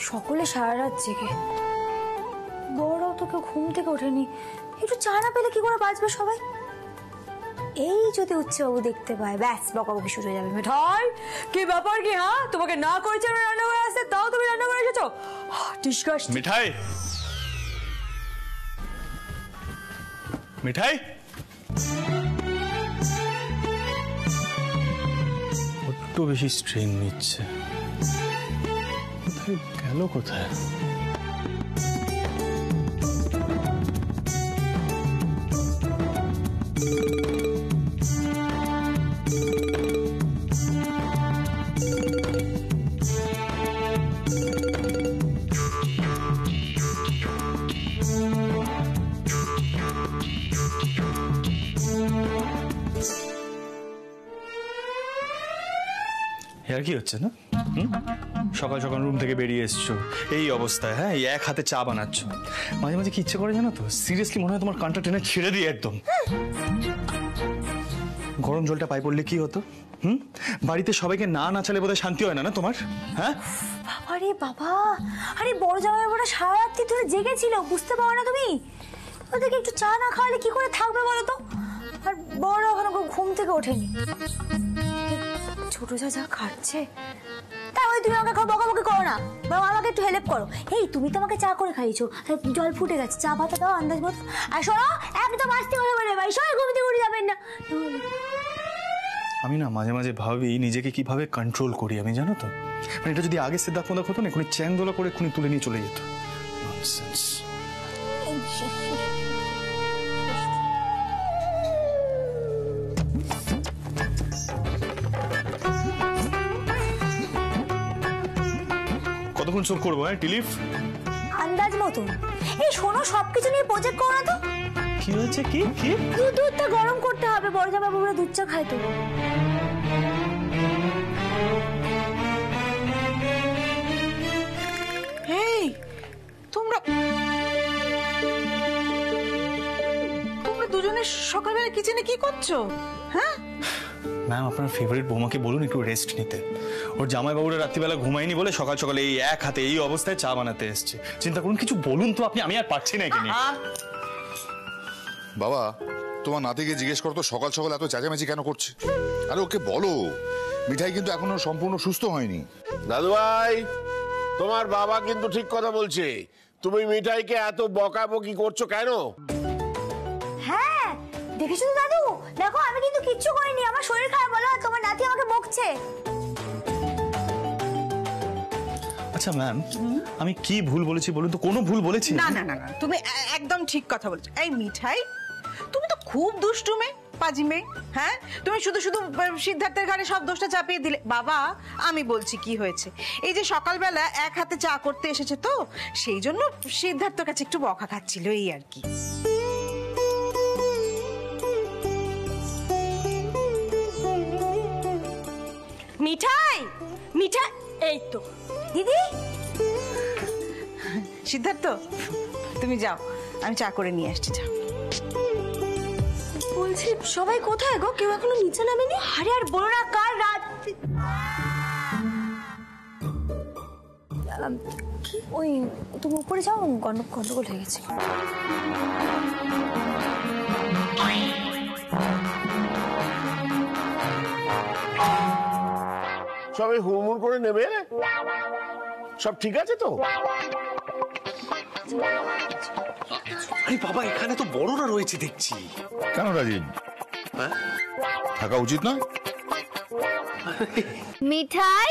সকলে সারা রাত জেগে, বড়রাও তো কেউ ঘুম থেকে ওঠেনি, একটু চা না পেলে কি করে বাঁচবে সবাই? এই যদি উচ্চবাবু দেখতে পায়, ব্যাস বকাবকি শুরু হয়ে যাবে। মিঠাই, কি ব্যাপার কি? হ্যাঁ, তোমাকে না করেছে আমি রান্না করে আসতে, তাও তুমি রান্না করে এসেছো? ডিসকাস্টিং। মিঠাই, মিঠাই, বড্ড বেশি স্ট্রেন নিচ্ছে। কোথায় গেল? কোথায়? আর কি হচ্ছে না? সকাল সকাল রুম থেকে বেরিয়ে এসছো এই অবস্থায়, হ্যাঁ, এই এক হাতে চা বানাচ্ছ। মাঝে মাঝে কি ইচ্ছে করে জানো তো, সিরিয়াসলি মনে হয় তোমার কানটা টেনে ছেড়ে দিয়ে একদম। গরম জলটা পাই পড়লে কি হতো? বাড়িতে সবাইকে না নাচালে বোধহয় শান্তি হয় না না তোমার? হ্যাঁ আরে বাবা, আরে বড় জামাই বড় সারা রাত্রি ধরে জেগেছিল, বুঝতে পারো না তুমি? ওদেরকে একটু চা না খাওয়ালে কি করে থাকবে বলো তো? আর বড় এখনো ঘুম থেকে ওঠেনি। ছোট যা যা খাচ্ছে, তাহলে তুমি আমাকে বকাবকি করো না, বাবা আমাকে একটু হেল্প করো। এই তুমি তো আমাকে চা করে খাইছো, জল ফুটে গেছে, চা পাতা দাও আন্দাজ মতো। আর শোনো, একদম আস্তে করে বলে ভাই, সবাই ঘুম থেকে উঠে যাবেন না। আমি না মাঝে মাঝে ভাবি নিজেকে কিভাবে কন্ট্রোল করি আমি, জানো তো? মানে এটা যদি আগে সিদ্ধার্থ মতো হতো না, এক্ষুনি চ্যাংদোলা করে এক্ষুনি তুলে নিয়ে চলে যেত। ননসেন্স। কতক্ষণ চোখ করবো? হ্যাঁ, টিলিফ আন্দাজ মতন। এই শোনো, সবকিছু নিয়ে প্রজেক্ট করো না তো। কি হয়েছে? কি কি? দুধটা গরম করতে হবে, বড় জামা বাবুরা দুধ চা খায় তো। এই তোমরা দুজনে সকালবেলা কিচেনে কি করছো? হ্যাঁ ম্যাম, আপনার ফেভারিট বৌমাকে বলুন একটু রেস্ট নিতে। ওর জামাইবাবুরা রাত্রিবেলা ঘুমায়নি বলে সকাল সকালে এই এক হাতে এই অবস্থায় চা বানাতে এসছে। চিন্তা করুন, কিছু বলুন তো আপনি, আমি আর পারছি না এখানে। বাবা, তোমার নাতিকে জিজ্ঞেস করো তো সকাল সকাল এত চেঁচামেচি কেন করছে? আরে ওকে বলো, মিঠাই কিন্তু এখনো সম্পূর্ণ সুস্থ হয়নি। দাদু ভাই, তোমার বাবা কিন্তু ঠিক কথা বলছে। তুমি মিঠাইকে এত বকাবকি করছো কেন? হ্যাঁ দেখেছো তো দাদু, দেখো আমি কিন্তু কিচ্ছু করিনি, আমার শরীর খারাপ বলো, আর তোমার নাতি আমাকে বকছে। আচ্ছা ম্যাম, আমি কি ভুল বলেছি বলুন তো? কোনো ভুল বলেছি? না না না না, তুমি একদম ঠিক কথা বলছো। এই মিঠাই, তুমি তো খুব দুষ্টু মেয়ে, পাজি মেয়ে। হ্যাঁ, তুমি শুধু শুধু সিদ্ধার্থের ঘাড়ে সব দোষটা চাপিয়ে দিলে। বাবা, আমি বলছি কি হয়েছে। এই যে সকালবেলা এক হাতে চা করতে এসেছে তো, সেই জন্য সিদ্ধার্থের কাছে একটু বকা খাচ্ছিল, এই আর কি। মিঠাই, মিঠাই, এই তো দিদি। সিদ্ধার্থ, তুমি যাও, আমি চা করে নিয়ে আসছি। যাও। বলছি সবাই কোথায় গো? কেউ এখনো নিচে নামেনি? আরে আর বলো না, কাল রাত কি ওই তুমি উপরে যাও, গন্ডগোল হয়ে গেছে। সবাই হুড়মুড় করে নেবে? সব ঠিক আছে তো? আরে বাবা, এখানে তো বড়রা রয়েছে দেখছি। কেন রাজীব, থাকা উচিত না? মিঠাই,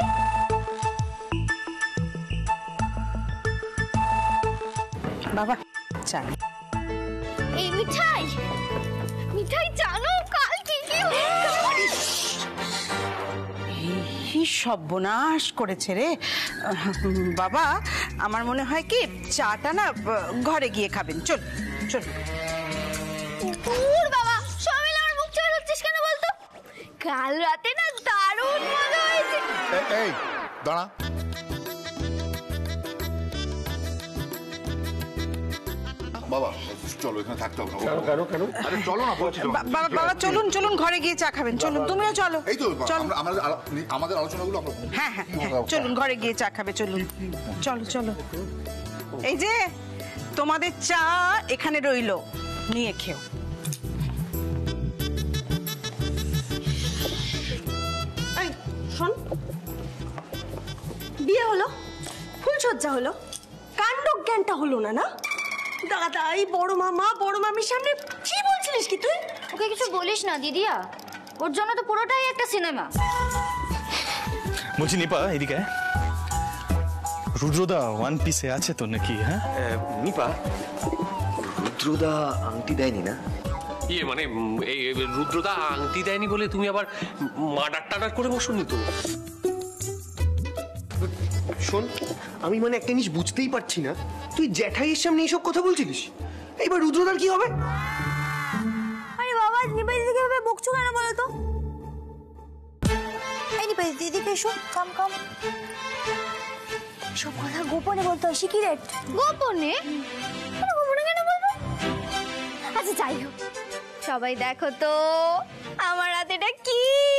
বাবা চা। এই মিঠাই, মিঠাই জানো কাল কি কি এই সর্বনাশ করেছে রে বাবা। আমার মনে হয় কি চাটা না ঘরে গিয়ে খাবেন। চল চল। বাবা, সবাই আমার মুখ চড়ে হচ্ছিস কেন বলতো? কাল রাতে না দারুণ মজা হয়েছে। এই দাঁড়া, বাবা চলো, এখানে থাকতে হবে না। কেন কেন আরে চলো না বলছি তো। বাবা চলুন চলুন ঘরে গিয়ে চা খাবেন, চলুন তুমিও চলো। এই তো চলো। আমাদের আলোচনাগুলো আমরা হ্যাঁ হ্যাঁ হ্যাঁ, চলুন ঘরে গিয়ে চা খাবে, চলুন চলো চলো। এই যে তোমাদের চা এখানে রইলো, নিয়ে খেও। এই শোন, বিয়ে হলো, ফুলসজ্জা হলো, কাণ্ড জ্ঞানটা হলো না। না দাদা, এই বড় মামা বড় মামির সামনে কি বলছিলিস কি তুই? ওকে কিছু বলিস না দিদিয়া, ওর জন্য তো পুরোটাই একটা সিনেমা। বলছি নিপা এদিকে আয়। রুদ্রদা ওয়ান পিসে আছে তো নাকি? হ্যাঁ নিপা, রুদ্রদা আংটি দেয়নি না? ইয়ে মানে এই রুদ্রদা আংটি দেয়নি বলে তুমি আবার মার্ডার টাডার করে বসনি তো? শোন, আমি মানে একটা জিনিস বুঝতেই পারছি না, তুই জ্যাঠাইয়ের সামনে এইসব কথা বলছিলিস, এইবার রুদ্রদার কি হবে? আরে বাবা, নিপাই দিদিকে ভাবে বকছো কেন বলো তো? এই নিপাই দিদিকে এসো, কাম কাম। সব কথা গোপনে বলতে হয়, সিক্রেট। গোপনে? গোপনে কেন বলবো? আচ্ছা যাই হোক, সবাই দেখো তো আমার হাতেটা কি।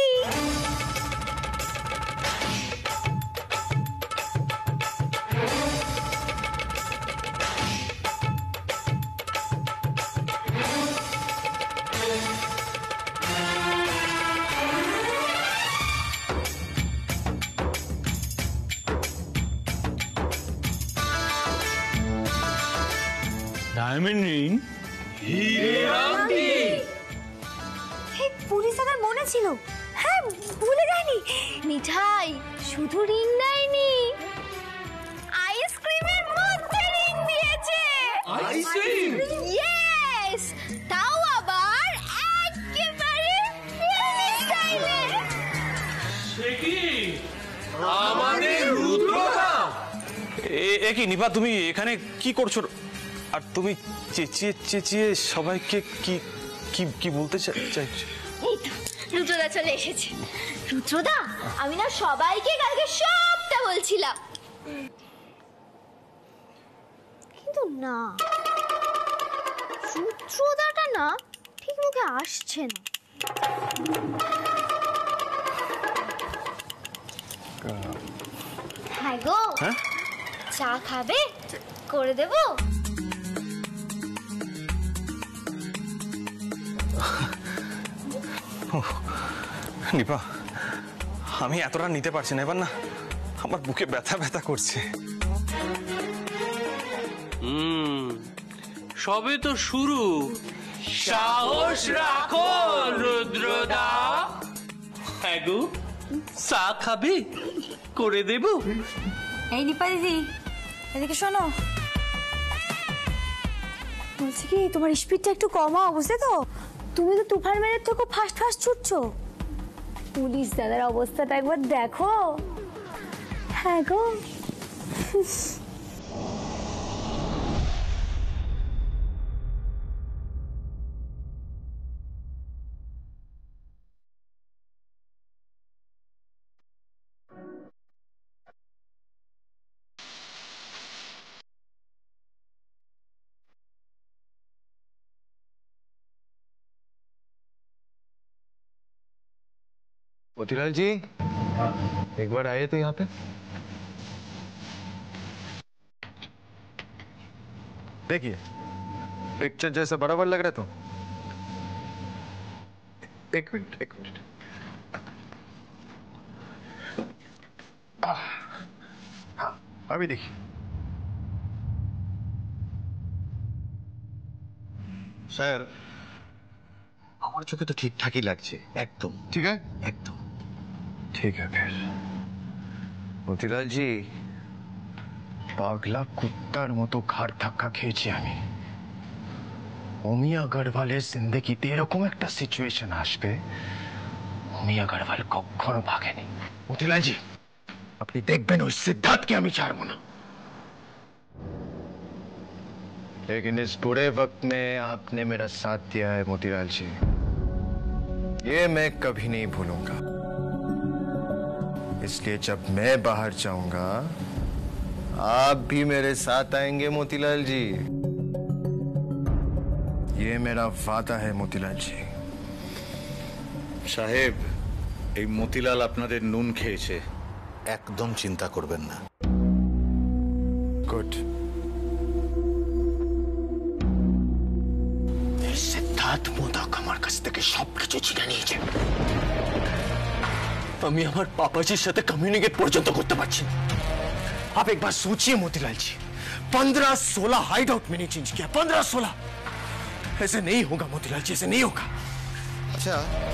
Diamond ring. পুলিশ দাদার মনে ছিল, হ্যাঁ ভুলে যায়নি। মিঠাই শুধু রিং দেয়নি, আইসক্রিমের মধ্যে রিং দিয়েছে। আইসক্রিম? ইয়েস, তাও আবার একেবারে ফিল্মি স্টাইলে। সে কি আমাদের রুদ্রদা? এ কি নিপা, তুমি এখানে কি করছো? আর তুমি চেঁচিয়ে চেঁচিয়ে সবাইকে কি কি কি বলতে চাইছো? এই তো রুদ্রদা চলে এসেছে। রুদ্রদা, আমি না সবাইকে কালকে সবটা বলছিলাম, কিন্তু না, রুদ্রদাটা না ঠিক মুখে আসছে না। হ্যাঁ গো, চা খাবে? করে দেবো? নিপা, আমি এতটা নিতে পারছি না, এবার না আমার বুকে ব্যথা ব্যথা করছে। সবে তো শুরু, সাহস রাখো রুদ্রদা। হ্যাঁ গো, চা খাবে? করে দেব। এই নিপা দিদি, এদিকে শোনো। বলছি কি, তোমার স্পিডটা একটু কমাও, বুঝলে তো? তুমি তো তুফান মেরের থেকে ফাস্ট ফাস্ট ছুটছো। পুলিশ দাদার অবস্থাটা একবার দেখো। হ্যাঁ গো। मोतीलाल जी, एक बार आइए तो यहाँ पे। देखिए, पिक्चर जैसा बराबर लग रहा है तो। एक मिनट एक मिनट। हाँ, अभी देखिए। স্যার, আমার চোখে তো ঠিকঠাকই লাগছে, একদম ঠিক আছে, একদম ঠিক আছে। মতিলাল জি, পাগলা কুত্তার মতো ঘাড় ধাক্কা খেয়েছি আমি। অমি আগরওয়ালের জিন্দগিতে এরকম একটা সিচুয়েশন আসবে, অমি আগরওয়াল কখনো ভাগেনি। মতিলাল জি, আপনি দেখবেন ওই সিদ্ধার্থকে আমি ছাড়বো না। लेकिन इस बुरे वक्त में आपने मेरा साथ दिया है मोतीलाल जी, ये मैं कभी नहीं भूलूंगा। इसलिए जब मैं बाहर जाऊंगा, आप भी मेरे साथ आएंगे मोतीलाल जी। ये मेरा वादा है मोतीलाल जी। সাহেব, এই মতিলাল আপনাদের নুন খেয়েছে, একদম চিন্তা করবেন না। গুড। সিদ্ধার্থ মোদক আমার কাছ থেকে সবকিছু ছিনে নিয়েছে। আমি আমার পাপাজির সাথে কমিউনিকেট পর্যন্ত করতে পারছি না। आप एक बार सोचिए मोतीलाल जी, 15-16 हाइड आउट मैंने चेंज किया, 15-16। ऐसे नहीं होगा मोतीलाल जी, ऐसे नहीं होगा। আচ্ছা,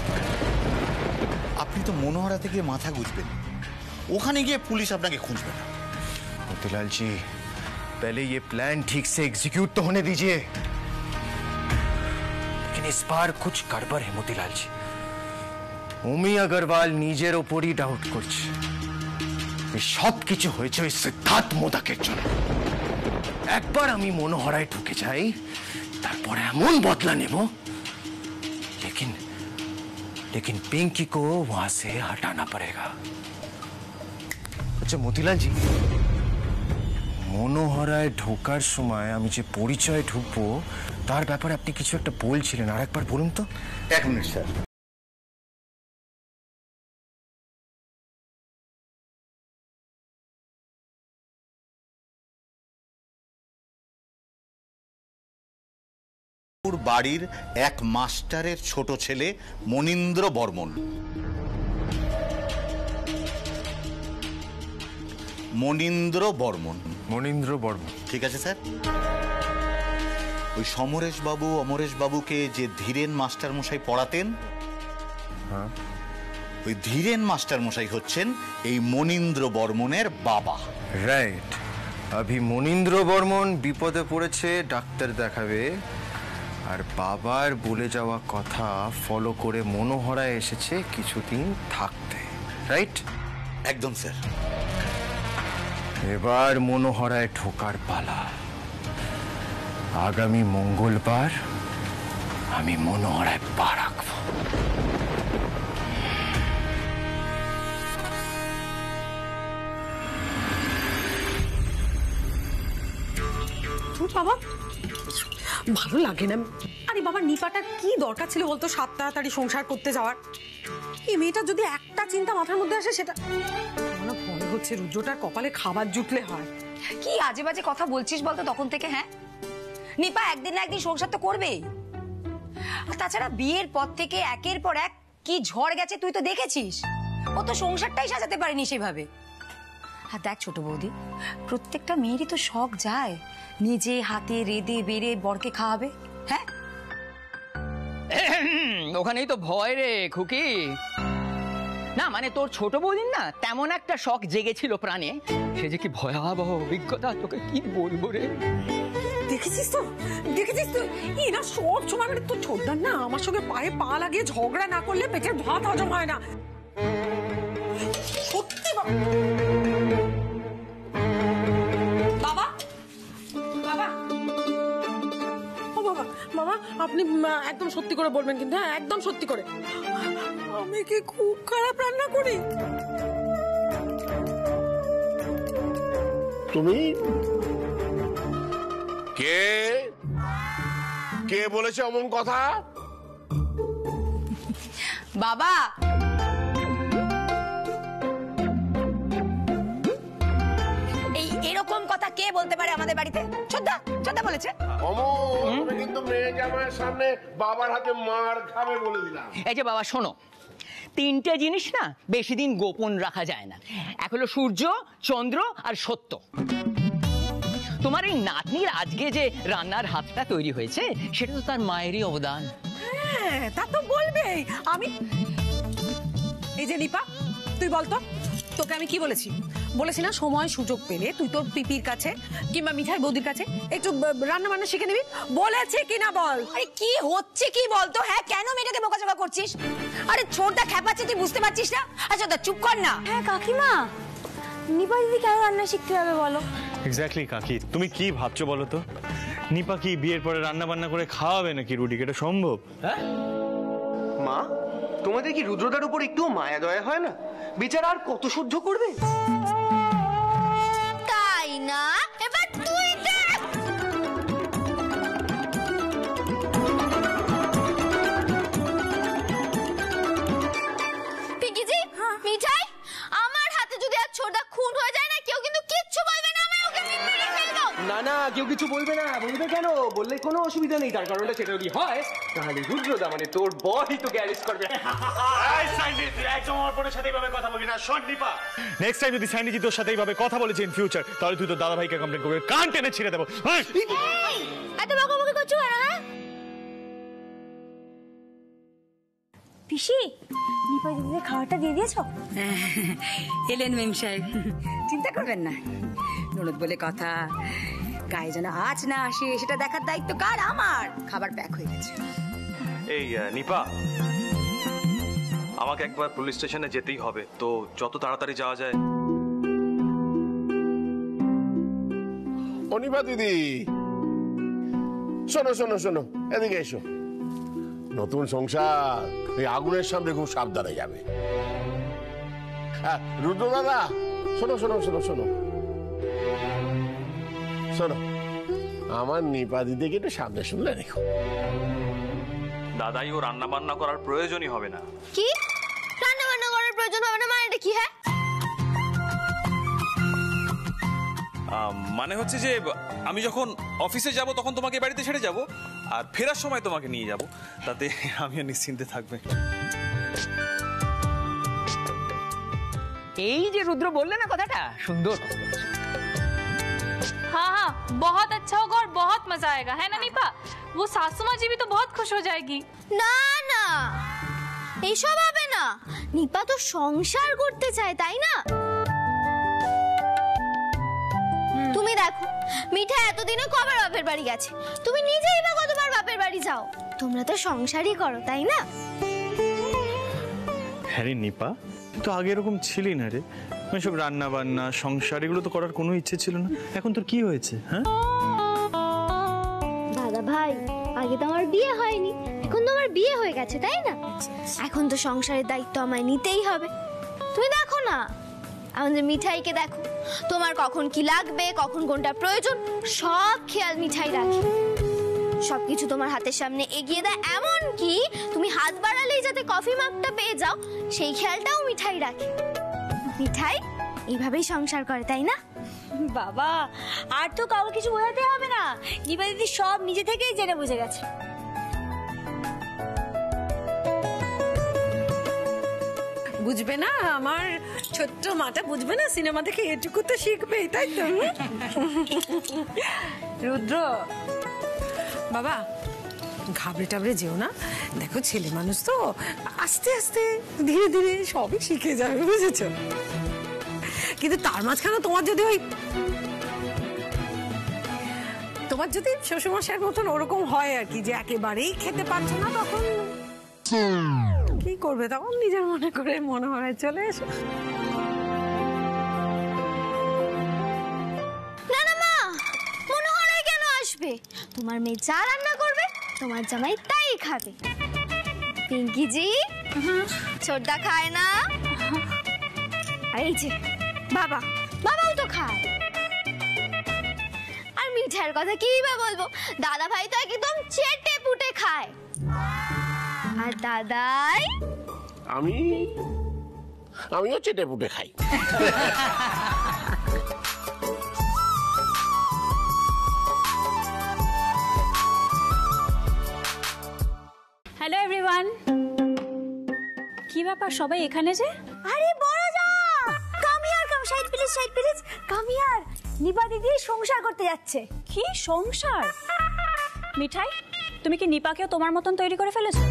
আপনি তো মনোহরাতে গিয়ে মাথা গুঁজবেন, ওখানে গিয়ে পুলিশ আপনাকে খুঁজবে না। मोतीलाल जी, पहले ये प्लान ठीक से एग्जीक्यूट तो होने दीजिए। लेकिन इस बार कुछ गड़बड़ है मोतीलाल जी। অমি আগরওয়াল নিজের ওপরই ডাউট করছে। এই সব কিছু হয়েছে ওই সিদ্ধার্থ মোদকের জন্য। একবার আমি মনোহরায় ঢুকে যাই, তারপরে এমন বদলা নেব, लेकिन पिंकी को वहां से हटाना पड़ेगा। আচ্ছা মতিলাল জি, মনোহরায় ঢোকার সময় আমি যে পরিচয় ঢুকবো তার ব্যাপারে আপনি কিছু একটা বলছিলেন, আর একবার বলুন তো। 1 মিনিট স্যার। বাড়ির এক মাস্টারের ছোট ছেলে মনীন্দ্র বর্মন। মনীন্দ্র বর্মন। মনীন্দ্র বর্মন, ঠিক আছে স্যার। ওই সমরেশ বাবু অমরেশ বাবুকে যে ধীরেন মাস্টার মশাই পড়াতেন, ওই ধীরেন মাস্টার মশাই হচ্ছেন এই মনীন্দ্র বর্মনের বাবা। রাইট। अभी মনীন্দ্র বর্মন বিপদে পড়েছে, ডাক্তার দেখাবে, আর বাবার বলে যাওয়া কথা ফলো করে মনোহরায় এসেছে কিছুদিন থাকতে। রাইট? একদম স্যার। এবার মনোহরায় ঢোকার পালা। আগামী মঙ্গলবার আমি মনোহরায় পা রাখবো। বাবা ভালো লাগে না। আরে বাবা, নিপাটার কি দরকার ছিল বলতো 7 তাড়াতাড়ি সংসার করতে যাওয়ার? এই মেয়েটা যদি একটা চিন্তা মাথার মধ্যে আসে, সেটা আমার ভয় হচ্ছে রুদ্রটার কপালে খাবার জুটলে হয়। কি আজে বাজে কথা বলছিস বলতো তখন থেকে? হ্যাঁ, নিপা একদিন না একদিন সংসার তো করবেই। আর তাছাড়া বিয়ের পর থেকে একের পর এক কি ঝড় গেছে তুই তো দেখেছিস। ও তো সংসারটাই সাজাতে পারেনি সেভাবে। আর দেখ ছোট বৌদি, প্রত্যেকটা মেয়েরই তো শখ যায় নিজে হাতে রেঁধে বেড়ে বরকে খাওয়াবে। হ্যাঁ, ওখানেই তো ভয় রে খুকি। না মানে তোর ছোট বৌদির না তেমন একটা শখ জেগেছিল প্রাণে, সে যে কি ভয়াবহ অভিজ্ঞতা তোকে কি বলবো রে। দেখেছিস তো, দেখেছিস তো, এরা সব সময় মানে তোর ছোটদার না আমার সঙ্গে পায়ে পা লাগিয়ে ঝগড়া না করলে পেটের ভাত হজম হয় না। সত্যি বাবা। বাবা, বাবা, ও বাবা, বাবা আপনি একদম সত্যি করে বলবেন কিন্তু, হ্যাঁ একদম সত্যি করে। আমি কি খুব খারাপ রান্না করি? তুমি কে কে বলেছে অমন কথা? বাবা এরকম কথা কে বলতে পারে আমাদের বাড়িতে? ছোটদা, ছোটদা বলেছে। তুমি কিন্তু মেয়ে জামাইয়ের সামনে বাবার হাতে মার খাবে বলে দিলাম। এই যে বাবা শোনো, 3টে জিনিস না বেশি দিন গোপন রাখা যায় না। এক হলো সূর্য, চন্দ্র আর সত্য। তোমার এই নাতনির আজকে যে রান্নার হাতটা তৈরি হয়েছে সেটা তো তার মায়েরই অবদান। হ্যাঁ তা তো বলবেই। আমি এই যে নিপা, তুই বলতো তোকে আমি কি বলেছি? বলেছি না সময় সুযোগ পেলে তুই তোর পিপির কাছে কিংবা মিঠাই বৌদির কাছে একটু রান্না বান্না শিখে নিবি। বলেছে কিনা বল? আরে কি হচ্ছে কি বলতো? হ্যাঁ কেন মেয়েটাকে বোকাচোকা করছিস? আরে ছোটদা খেপাচ্ছে, তুই বুঝতে পারছিস না? আচ্ছা ছোটদা চুপ কর না। হ্যাঁ কাকিমা, নিপা দিদি কেন রান্না শিখতে হবে বলো? এক্স্যাক্টলি কাকি, তুমি কি ভাবছো বলো তো? নিপা কি বিয়ের পরে রান্না বান্না করে খাওয়াবে নাকি রুটিকে? এটা সম্ভব? হ্যাঁ মা, তোমাদের কি রুদ্রদার উপর একটু মায়া দয়া হয় না? বেচারা আর কত সহ্য করবে? তাই না? এবার তুই দেখ। না, কেউ কিছু বলবে না। বলবে কেন? বললে কোনো অসুবিধা নেই। তার কারণটা সেটা যদি হয় তাহলে রুদ্রদা মানে তোর বড়ই তোকে অ্যারেস্ট করবে। একদম আমার বোনের সাথে এইভাবে কথা বলবি না। শোন নিপা, নেক্সট টাইম যদি সাইনিজি তোর সাথে এইভাবে কথা বলেছে ইন ফিউচার, তাহলে তুই তো দাদা ভাইকে কমপ্লেন করবি, কান টেনে ছিঁড়ে দেবো। এত বকাবকি করছো কেন? হ্যাঁ পিসি, নিপা দিদিদের খাবারটা দিয়ে দিয়েছো? এলেন মেম সাহেব, চিন্তা করবেন না। ননদ বলে কথা, গায়ে যেন আজ না আসে সেটা দেখার দায়িত্ব কার? আমার। খাবার প্যাক হয়ে গেছে। এই নিপা, আমাকে একবার পুলিশ স্টেশনে যেতেই হবে, তো যত তাড়াতাড়ি যাওয়া যায়। অনিপা দিদি, শোনো শোনো শোনো, এদিকে এসো। নতুন সংসার এই আগুনের সামনে খুব সাবধানে যাবে। রুদ্র দাদা, শোনো শোনো শোনো শোনো শোনো, আমার নিপা দিদিকে একটু সামনে শুনলে রেখো। দাদাই ও রান্না বান্না করার প্রয়োজনই হবে না। কি রান্না বান্না করার প্রয়োজন হবে না? মানে এটা কি? হ্যাঁ মানে হচ্ছে যে আমি যখন অফিসে যাব তখন তোমাকে বাড়িতে ছেড়ে যাব, আর ফেরার সময় তোমাকে নিয়ে যাব, তাতে আমিও নিশ্চিন্তে থাকবে। এই যে রুদ্র বললে না কথাটা, সুন্দর। हाँ हाँ, बहुत अच्छा होगा और बहुत मजा आएगा, है ना निपा? वो सासू माँ जी भी तो बहुत खुश हो जाएगी। না না, এসব হবে না। নিপা তো সংসার করতে চায়, তাই না? তুমি দেখো, মিঠা এতদিনে কবার বাপের বাড়ি গেছে, তুমি নিজেই বা কতবার বাপের বাড়ি যাও। তোমরা তো সংসারই করো, তাই না? হ্যাঁ রে নিপা, তো আগে এরকম ছিলি না রে। এসব রান্না বান্না সংসার এগুলো তো করার কোনো ইচ্ছে ছিল না। এখন তোর কি হয়েছে? হ্যাঁ দাদা ভাই, আগে তো আমার বিয়ে হয়নি, এখন তো আমার বিয়ে হয়ে গেছে, তাই না? এখন তো সংসারের দায়িত্ব আমায় নিতেই হবে। তুমি দেখো না, আমাদের মিঠাইকে দেখো, তোমার কখন কি লাগবে, কখন কোনটা প্রয়োজন, সব খেয়াল মিঠাই রাখে। সবকিছু তোমার হাতের সামনে এগিয়ে দেয়, এমন কি তুমি হাত বাড়ালেই যাতে কফি মাগটা পেয়ে যাও সেই খেয়ালটাও মিঠাই রাখে। মিঠাই এইভাবেই সংসার করে, তাই না? বাবা, আর তো কাউকে কিছু বোঝাতে হবে না। নিপা দিদি সব নিজে থেকেই জেনে বুঝে গেছে। বুঝবে না আমার ছোট্ট মাটা, বুঝবে না? সিনেমা দেখে এটুকু তো শিখবে, তাই তো? রুদ্র বাবা, ঘাবড়ে টাবড়ে যেও না। দেখো ছেলে মানুষ তো, আস্তে আস্তে ধীরে ধীরে সবই শিখে যাবে, বুঝেছো? কিন্তু তার মাঝখানে তোমার যদি শ্বশুরমশাইয়ের মতন ওরকম হয় আর কি, যে একেবারেই খেতে পারছো না, তখন কি করবে? তখন নিজের মনে করে মনে হয় চলে এসো। না না মা, মনে হয় কেন আসবে? তোমার মেয়ে যা রান্না করবে তোমার জামাই তাই খাবে। পিঙ্কি জি, ছোটদা খায় না? আর এই যে বাবা, বাবাও তো খায়। আর মিঠাইয়ের কথা কি বা বলবো, দাদা ভাই তো একদম চেটে পুটে খায়। আর দাদাই, আমিও চেটে পুটে খাই। হ্যালো এভরিওয়ান, কি ব্যাপার সবাই এখানে যে? আরে বড় যা, come here, come, side please, side please, come here. Nipa দিদি সংসার করতে যাচ্ছে। কি সংসার? মিঠাই, তুমি কি নিপাকেও তোমার মতন তৈরি করে ফেলেছো?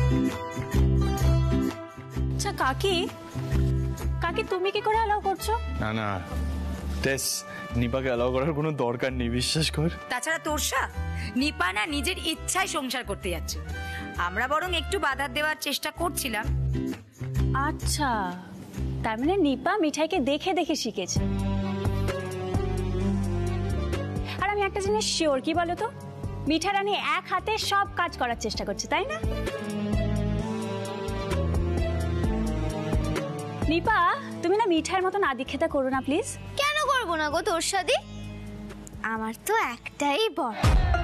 আচ্ছা কাকি, কাকি তুমি কি করে অ্যালাউ করছো? না না টেস, নিপাকে অ্যালাউ করার কোনো দরকার নেই, বিশ্বাস কর। তাছাড়া তোরসা, নিপা না নিজের ইচ্ছায় সংসার করতে যাচ্ছে, আমরা বরং একটু বাধা দেওয়ার চেষ্টা করছিলাম। আচ্ছা, তার মানে নিপা মিঠাইকে দেখে দেখে শিখেছে। আর আমি একটা জিনিস শিওর, কি বলো তো, মিঠা রানী এক হাতে সব কাজ করার চেষ্টা করছে, তাই না? নিপা, তুমি না মিঠাইয়ের মতন আদিক্ষেতা করো না প্লিজ। কেন করবো না গো তোর সাথে? আমার তো একটাই বর।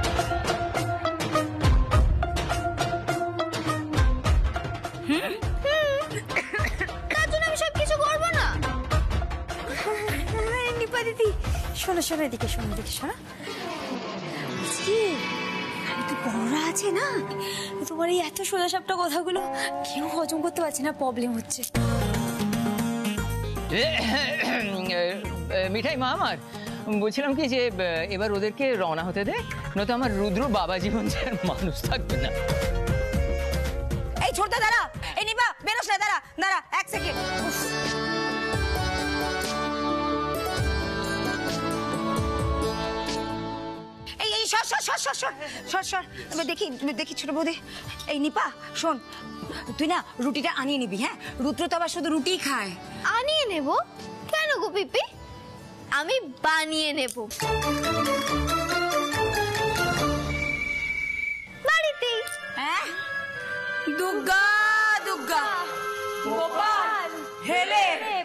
তার জন্য আমি সব কিছু করবো না? নিপা দিদি, শোনো শোনো, এদিকে শোনো, এদিকে শোনো। কি এখানে তো বড়রা আছে না, তোমার এই এত সোজাসাপটা কথাগুলো কেউ হজম করতে পারছে না, প্রবলেম হচ্ছে। মিঠাই মা আমার বলছিলাম কি যে এবার ওদেরকে রওনা হতে দে, নয়তো আমার রুদ্র বাবা জীবন যে আর মানুষ থাকবে না। এই ছোটদা দাঁড়া, এই নিপা বেরোস না, দাঁড়া দাঁড়া 1 সেকেন্ড। এই এই সর সর সর সর সর সর সর দেখি দেখি ছোট বৌদি। এই নিপা শোন, তুই না রুটিটা আনিয়ে নিবি। হ্যাঁ, রুদ্র তো আবার শুধু রুটিই খায়। আনিয়ে নেব কেন গো পিপি, আমি বানিয়ে নেব বাড়িতেই। হ্যাঁ, দুর্গা দুর্গা গোপাল হেলে।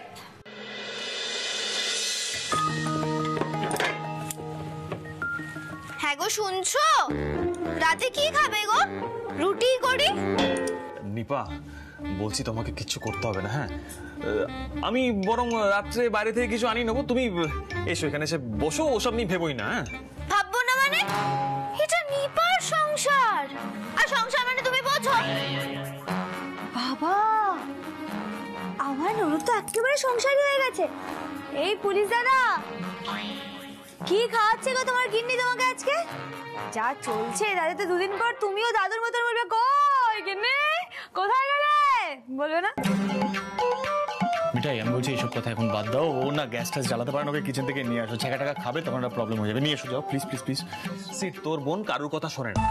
হ্যাঁ গো শুনছো, রাতে কি খাবে গো? রুটি করি। নিপা বলছি তোমাকে কিচ্ছু করতে হবে না, হ্যাঁ আমি বরং রাত্রে বাইরে থেকে কিছু আনিয়ে নেবো, তুমি এসো এখানে এসে বসো, ওসব নিয়ে ভেবোই না। হ্যাঁ ভাববো না মানে, এটা নিপার সংসার, আর সংসার মানে তুমি বোঝো। বাবা, আমার ননদ তো একেবারে সংসারী হয়ে গেছে। এই পুলিশ দাদা, কি খাওয়াচ্ছে গো তোমার গিন্নি তোমাকে আজকে? যা চলছে তাতে তো 2 দিন পর তুমিও দাদুর মতন বলবে, কই গিন্নি কোথায় গেলে, বলবে না? মিঠাই আমি বলছি এইসব কথা এখন বাদ দাও, ও না গ্যাস ট্যাস জ্বালাতে পারে না, ওকে কিচেন থেকে নিয়ে আসো, ছাকা টাকা খাবে তখন একটা প্রবলেম হয়ে যাবে, নিয়ে এসো যাও প্লিজ প্লিজ প্লিজ। সিট, তোর বোন কারুর কথা শোনে না।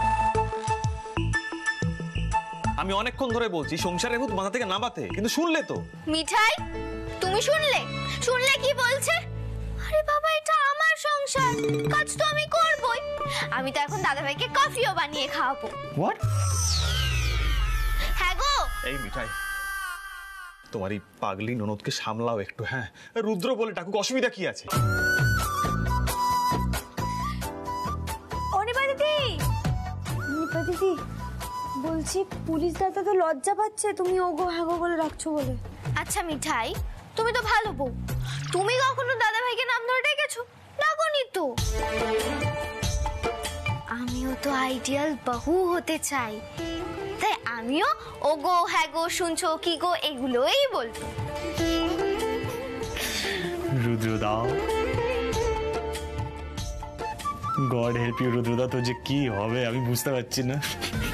আমি অনেকক্ষণ ধরে বলছি সংসারের ভূত মাথা থেকে নামাতে, কিন্তু শুনলে তো। মিঠাই তুমি শুনলে? শুনলে কি বলছে? আরে বাবা, এটা আমার সংসার, কাজ তো আমি করবই। আমি তো এখন দাদাভাইকে কফিও বানিয়ে খাওয়াবো। হোয়াট? হ্যাঁ গো। এই মিঠাই, তোমার এই পাগলি ননদকে সামলাও একটু। হ্যাঁ, রুদ্র বলে ডাকুক, অসুবিধা কি আছে? অনিপা দিদি, নিপা দিদি বলছি পুলিশ দাদা তো লজ্জা পাচ্ছে তুমি ওগো হ্যাগো বলে রাখছো বলে। আচ্ছা মিঠাই, তুমি তো ভালো বউ, তুমি কখনো দাদাভাইকে নাম ধরে ডেকেছো? ডাকোনি তো। আমিও তো আইডিয়াল বহু হতে চাই, তাই আমিও ওগো হ্যাগো শুনছো কি গো এগুলোই বলবো। রুদ্রদা, গড হেল্প ইউ রুদ্রদা, তো যে কি হবে আমি বুঝতে পারছি না।